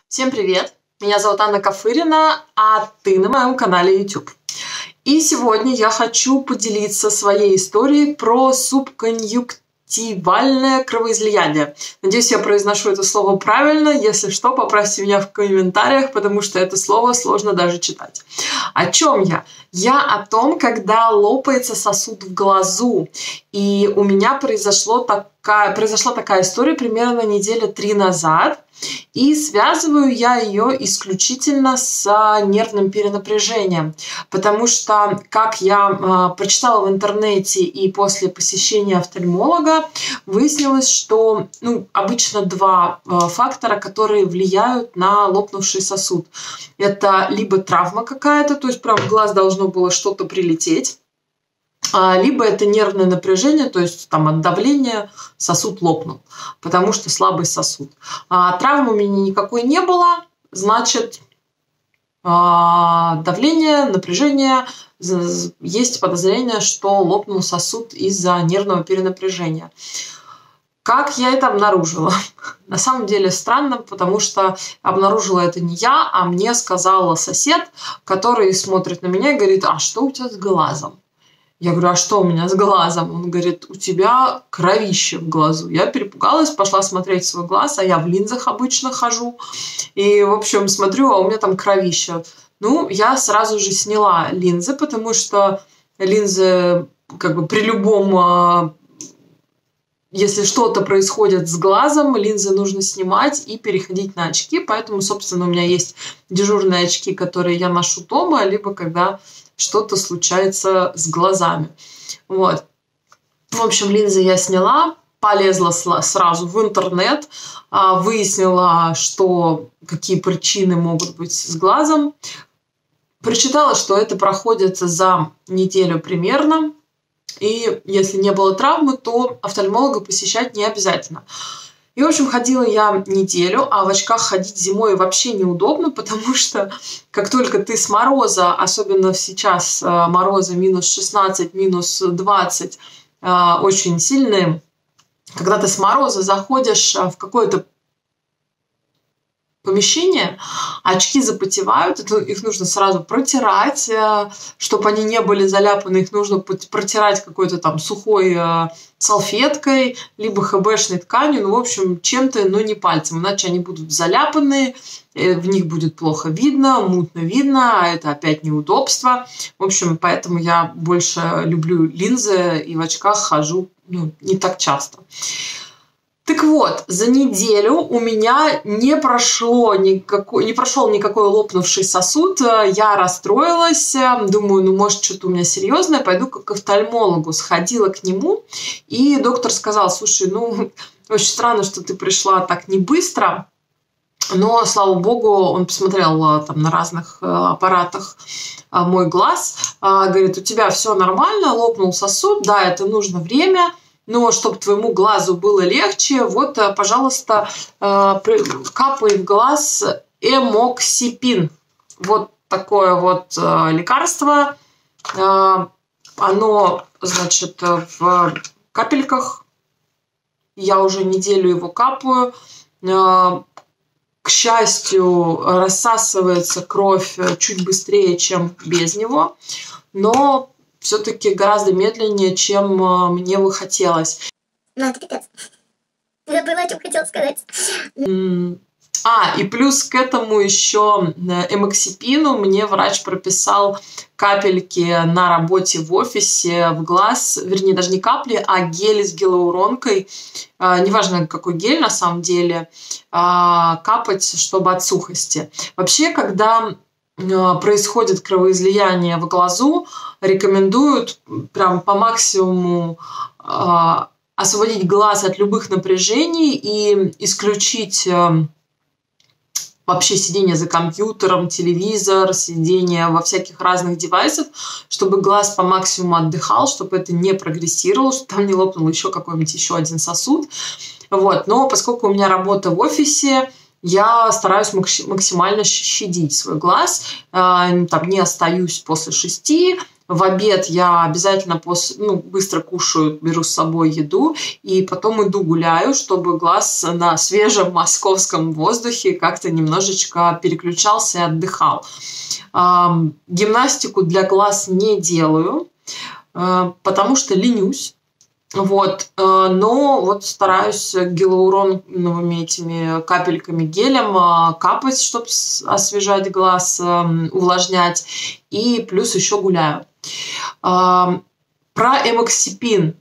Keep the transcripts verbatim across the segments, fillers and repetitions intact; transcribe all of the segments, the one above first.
Всем привет! Меня зовут Анна Кафырина, а ты на моем канале YouTube. И сегодня я хочу поделиться своей историей про субконъюнктивальное кровоизлияние. Надеюсь, я произношу это слово правильно. Если что, поправьте меня в комментариях, потому что это слово сложно даже читать. О чем я? Я о том, когда лопается сосуд в глазу. И у меня произошло такая, произошла такая история примерно недели три назад. И связываю я ее исключительно с нервным перенапряжением, потому что, как я э, прочитала в интернете и после посещения офтальмолога, выяснилось, что ну, обычно два э, фактора, которые влияют на лопнувший сосуд. Это либо травма какая-то, то есть прям в глаз должно было что-то прилететь, либо это нервное напряжение, то есть там от давления сосуд лопнул, потому что слабый сосуд. А, травмы у меня никакой не было, значит, а, давление, напряжение, есть подозрение, что лопнул сосуд из-за нервного перенапряжения. Как я это обнаружила? На самом деле странно, потому что обнаружила это не я, а мне сказала сосед, который смотрит на меня и говорит: а что у тебя с глазом? Я говорю: а что у меня с глазом? Он говорит: у тебя кровище в глазу. Я перепугалась, пошла смотреть свой глаз, а я в линзах обычно хожу. И, в общем, смотрю, а у меня там кровище. Ну, я сразу же сняла линзы, потому что линзы как бы при любом... Если что-то происходит с глазом, линзы нужно снимать и переходить на очки. Поэтому, собственно, у меня есть дежурные очки, которые я ношу дома, либо когда что-то случается с глазами. Вот. В общем, линзы я сняла, полезла сразу в интернет, выяснила, что какие причины могут быть с глазом. Прочитала, что это проходит за неделю примерно. И если не было травмы, то офтальмолога посещать не обязательно. И, в общем, ходила я неделю, а в очках ходить зимой вообще неудобно, потому что как только ты с мороза, особенно сейчас морозы минус шестнадцать, минус двадцать, очень сильные, когда ты с мороза заходишь в какое-то помещение, очки запотевают, это, их нужно сразу протирать, чтобы они не были заляпаны, их нужно протирать какой-то там сухой салфеткой, либо хэбэшной тканью, ну, в общем, чем-то, но не пальцем, иначе они будут заляпаны, в них будет плохо видно, мутно видно, а это опять неудобство. В общем, поэтому я больше люблю линзы и в очках хожу ну, не так часто. Так вот, за неделю у меня не, прошло никакой, не прошел никакой лопнувший сосуд. Я расстроилась, думаю, ну, может, что-то у меня серьезное, пойду к офтальмологу. Сходила к нему, и доктор сказал: слушай, ну, очень странно, что ты пришла так не быстро. Но, слава богу, он посмотрел там на разных аппаратах мой глаз. Говорит: у тебя все нормально, лопнул сосуд, да, это нужно время. Но чтобы твоему глазу было легче, вот, пожалуйста, капай в глаз эмоксипин. Вот такое вот лекарство. Оно, значит, в капельках. Я уже неделю его капаю. К счастью, рассасывается кровь чуть быстрее, чем без него. Но все-таки гораздо медленнее, чем мне бы хотелось. Ну, это пипец. Забыла, о чем хотела сказать. А, и плюс к этому еще эмоксипину мне врач прописал капельки на работе в офисе в глаз, вернее, даже не капли, а гель с гиалуронкой, неважно какой гель на самом деле, капать, чтобы от сухости. Вообще, когда происходит кровоизлияние в глазу, рекомендуют прям по максимуму э, освободить глаз от любых напряжений и исключить э, вообще сидение за компьютером, телевизор, сидение во всяких разных девайсах, чтобы глаз по максимуму отдыхал, чтобы это не прогрессировало, чтобы там не лопнул еще какой-нибудь еще один сосуд. Вот. Но поскольку у меня работа в офисе, я стараюсь максимально щадить свой глаз, там не остаюсь после шести, в обед я обязательно после, ну, быстро кушаю, беру с собой еду, и потом иду гуляю, чтобы глаз на свежем московском воздухе как-то немножечко переключался и отдыхал. Гимнастику для глаз не делаю, потому что ленюсь. Вот, но вот стараюсь гиалуроновыми этими капельками гелем капать, чтобы освежать глаз, увлажнять, и плюс еще гуляю. Про эмоксипин.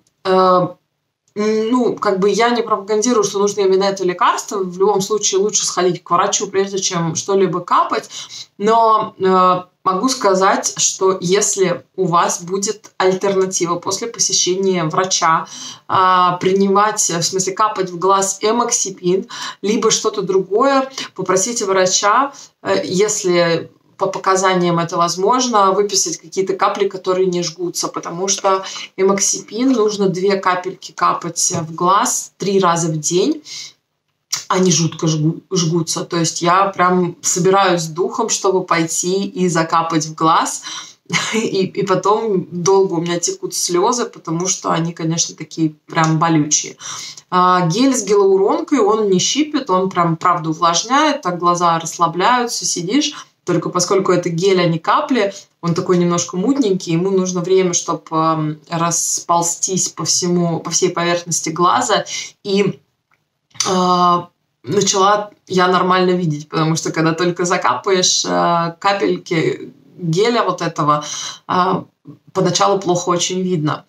Ну, как бы я не пропагандирую, что нужно именно это лекарство. В любом случае лучше сходить к врачу, прежде чем что-либо капать. Но э, могу сказать, что если у вас будет альтернатива после посещения врача, э, принимать, в смысле капать в глаз эмоксипин, либо что-то другое, попросите врача, э, если... по показаниям это возможно, выписать какие-то капли, которые не жгутся, потому что эмоксипин нужно две капельки капать в глаз три раза в день. Они жутко жгутся. То есть я прям собираюсь с духом, чтобы пойти и закапать в глаз. И, и потом долго у меня текут слезы, потому что они, конечно, такие прям болючие. А гель с гиалуронкой, он не щипет, он прям правда увлажняет, так глаза расслабляются, сидишь. Только поскольку это гель, а не капли, он такой немножко мутненький, ему нужно время, чтобы расползтись по всему, по всей поверхности глаза. И э, начала я нормально видеть, потому что когда только закапаешь э, капельки геля вот этого, э, поначалу плохо очень видно.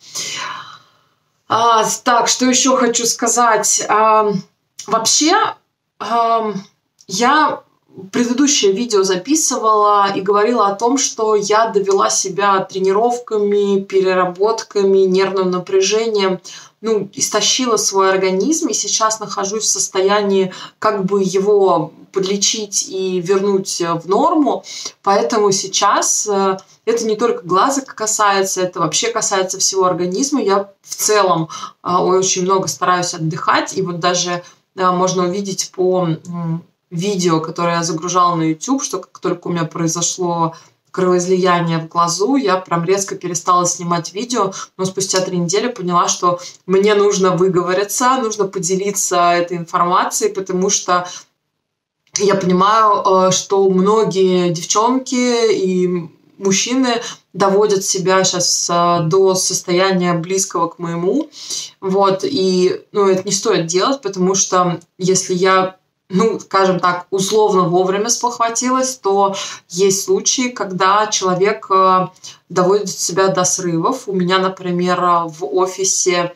А, так, что еще хочу сказать? А, вообще, а, я... предыдущее видео записывала и говорила о том, что я довела себя тренировками, переработками, нервным напряжением, ну, истощила свой организм, и сейчас нахожусь в состоянии как бы его подлечить и вернуть в норму. Поэтому сейчас это не только глаза касается, это вообще касается всего организма. Я в целом очень много стараюсь отдыхать, и вот даже можно увидеть по... видео, которое я загружала на YouTube, что как только у меня произошло кровоизлияние в глазу, я прям резко перестала снимать видео, но спустя три недели поняла, что мне нужно выговориться, нужно поделиться этой информацией, потому что я понимаю, что многие девчонки и мужчины доводят себя сейчас до состояния близкого к моему, вот, и, ну, это не стоит делать, потому что если я ну, скажем так, условно вовремя спохватилась, то есть случаи, когда человек доводит себя до срывов. У меня, например, в офисе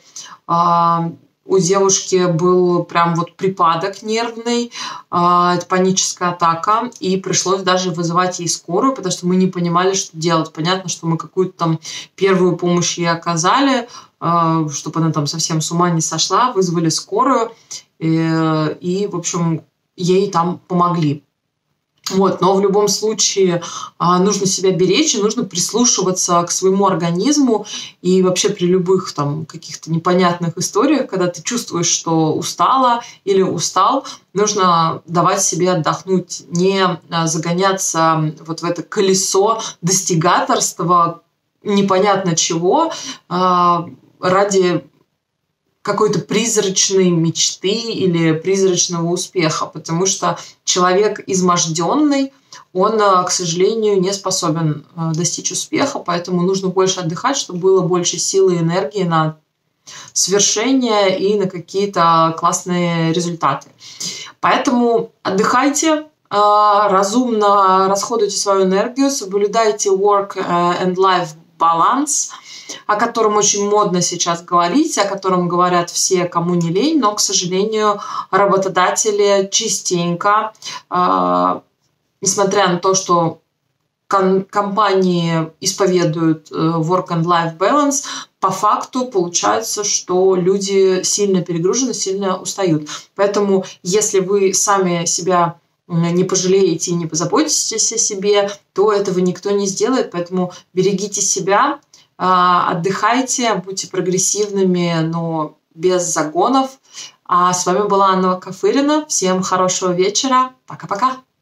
у девушки был прям вот припадок нервный, паническая атака, и пришлось даже вызывать ей скорую, потому что мы не понимали, что делать. Понятно, что мы какую-то там первую помощь ей оказали, чтобы она там совсем с ума не сошла, вызвали скорую, и, и в общем, ей там помогли. Вот, но в любом случае а, нужно себя беречь и нужно прислушиваться к своему организму. И вообще при любых там каких-то непонятных историях, когда ты чувствуешь, что устала или устал, нужно давать себе отдохнуть, не загоняться вот в это колесо достигаторства непонятно чего а, ради какой-то призрачной мечты или призрачного успеха, потому что человек изможденный, он, к сожалению, не способен достичь успеха, поэтому нужно больше отдыхать, чтобы было больше силы и энергии на свершение и на какие-то классные результаты. Поэтому отдыхайте, разумно расходуйте свою энергию, соблюдайте work and life balance, о котором очень модно сейчас говорить, о котором говорят все, кому не лень, но, к сожалению, работодатели частенько, э, несмотря на то, что кон- компании исповедуют э, work and life balance, по факту получается, что люди сильно перегружены, сильно устают. Поэтому, если вы сами себя не пожалеете и не позаботитесь о себе, то этого никто не сделает. Поэтому берегите себя, отдыхайте, будьте прогрессивными, но без загонов. А с вами была Анна Кафырина. Всем хорошего вечера. Пока-пока.